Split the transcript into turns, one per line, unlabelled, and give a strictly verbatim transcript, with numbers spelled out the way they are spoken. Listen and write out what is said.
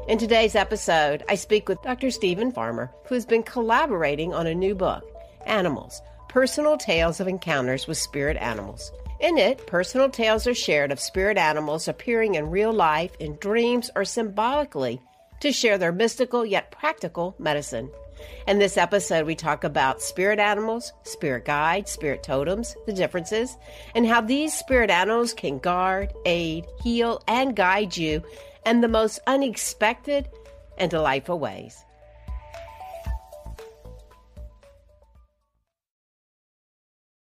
In today's episode, I speak with Doctor Stephen Farmer, who has been collaborating on a new book, Animals, Personal Tales of Encounters with Spirit Animals. In it, personal tales are shared of spirit animals appearing in real life, in dreams, or symbolically to share their mystical yet practical medicine. In this episode, we talk about spirit animals, spirit guides, spirit totems, the differences, and how these spirit animals can guard, aid, heal, and guide you in the most unexpected and delightful ways.